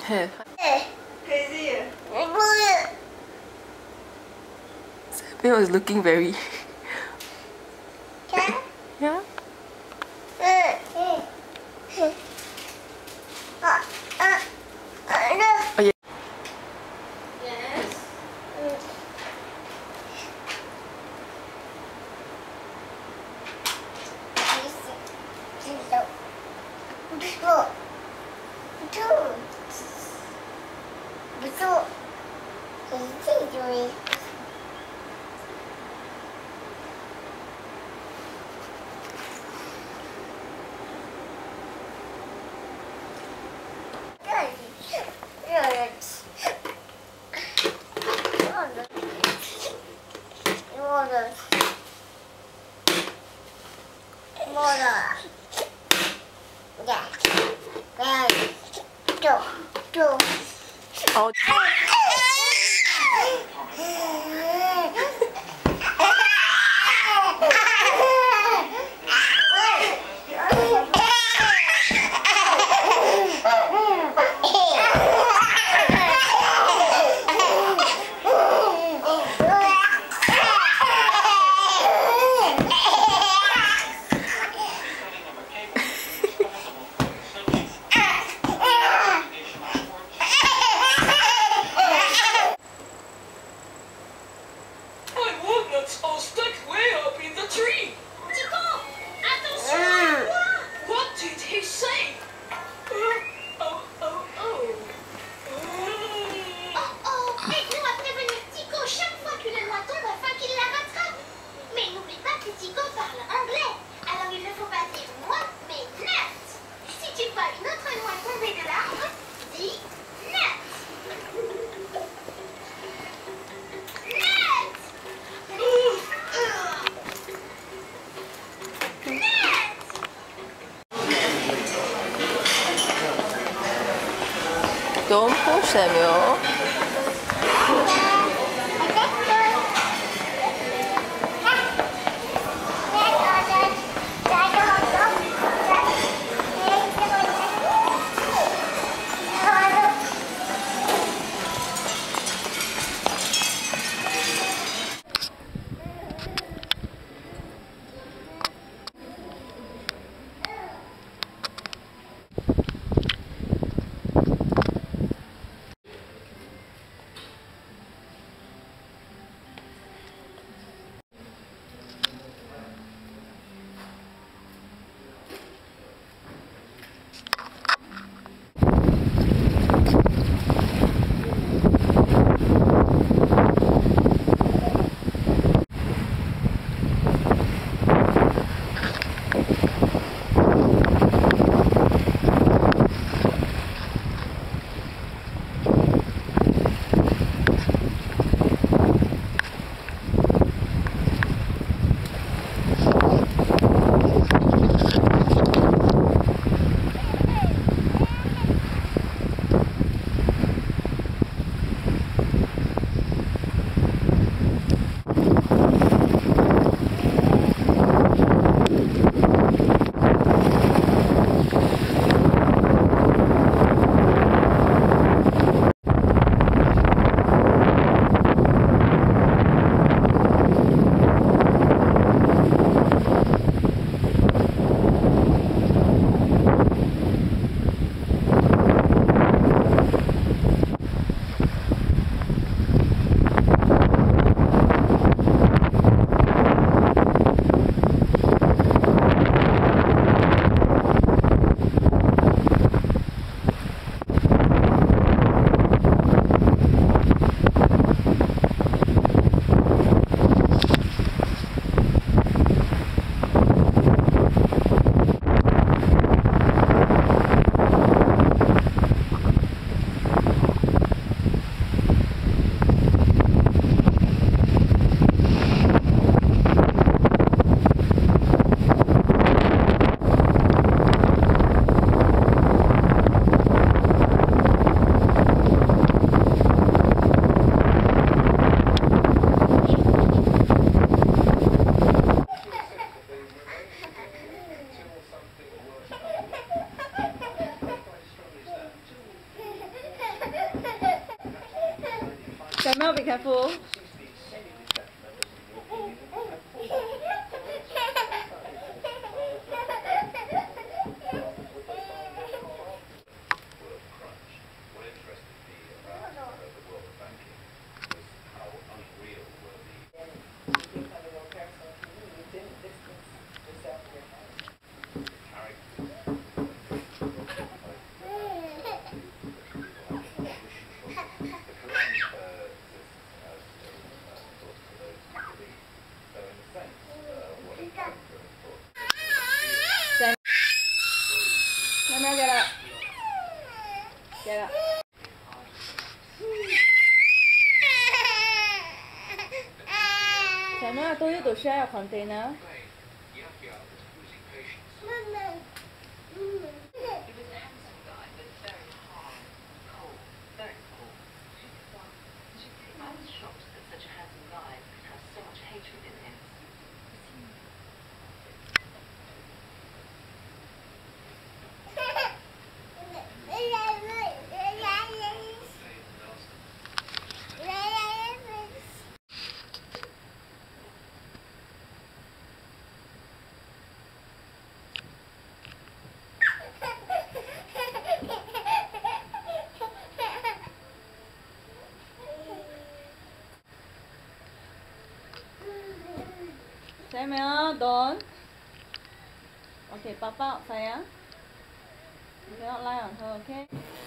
Crazy. Samuel is looking very... Yeah? Oh, yeah. Yes. Oh. I'll stick way up in the tree. Tico, attention. What did he say? Oh. Oh, aide-nous à prévenir Tico chaque fois que le noix tombe afin qu'il la rattrape. Mais n'oublie pas que Tico parle anglais, alors il ne faut pas dire moi, mais net. Si tu vois une autre noix tomber de l'arbre, dis net. Don't push, Samuel. Samuel, be careful. Samuel, get up. Get up. Samuel, I told you to share a container. Samuel, don't. Okay, Papa, sayang. You cannot lie on her, okay?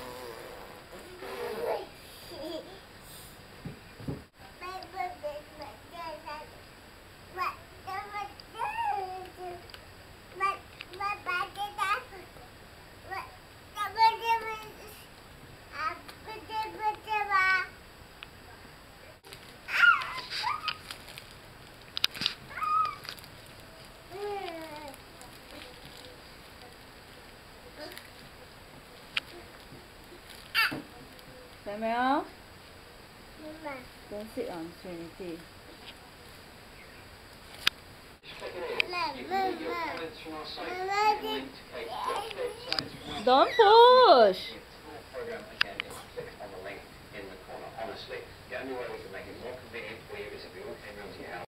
Samuel, don't sit on Trinity. Don't push. Program again is click on the link in the corner. Honestly, the only way we can make it more convenient for you is if we all came round to your house.